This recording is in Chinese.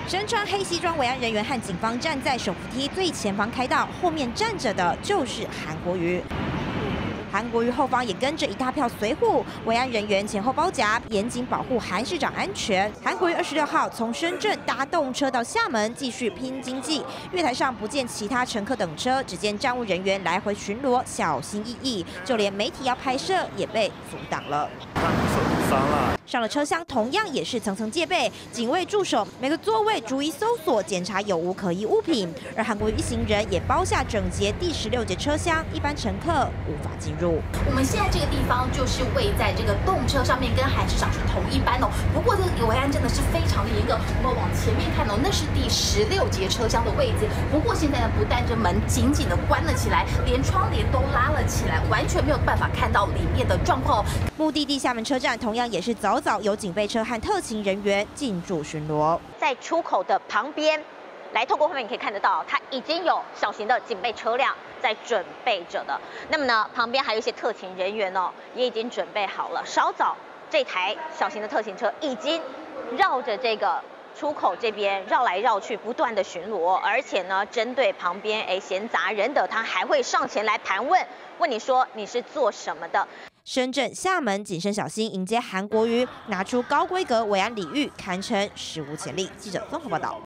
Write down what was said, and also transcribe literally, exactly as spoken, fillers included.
身穿黑西装维安人员和警方站在手扶梯最前方开道，后面站着的就是韩国瑜。 韩国瑜后方也跟着一大票随护，维安人员前后包夹，严谨保护韩市长安全。韩国瑜二十六号从深圳搭动车到厦门，继续拼经济。月台上不见其他乘客等车，只见站务人员来回巡逻，小心翼翼。就连媒体要拍摄也被阻挡了。手伤了。上了车厢同样也是层层戒备，警卫驻守每个座位，逐一搜索检查有无可疑物品。而韩国瑜一行人也包下整节第十六节车厢，一般乘客无法进入。 我们现在这个地方就是位在这个动车上面，跟韩市长是同一班哦。不过这个维安真的是非常的严格。我们往前面看哦，那是第十六节车厢的位置。不过现在呢，不但这门紧紧的关了起来，连窗帘都拉了起来，完全没有办法看到里面的状况。 目的地厦门车站同样也是早早有警备车和特勤人员进驻巡逻， 在出口的旁边。 来，透过画面你可以看得到，它已经有小型的警备车辆在准备着的。那么呢，旁边还有一些特勤人员哦，也已经准备好了。稍早，这台小型的特勤车已经绕着这个出口这边绕来绕去，不断的巡逻，而且呢，针对旁边哎闲杂人等，他还会上前来盘问，问你说你是做什么的。 深圳、厦门谨慎小心迎接韩国瑜，拿出高规格维安礼遇，堪称史无前例。记者综合报道。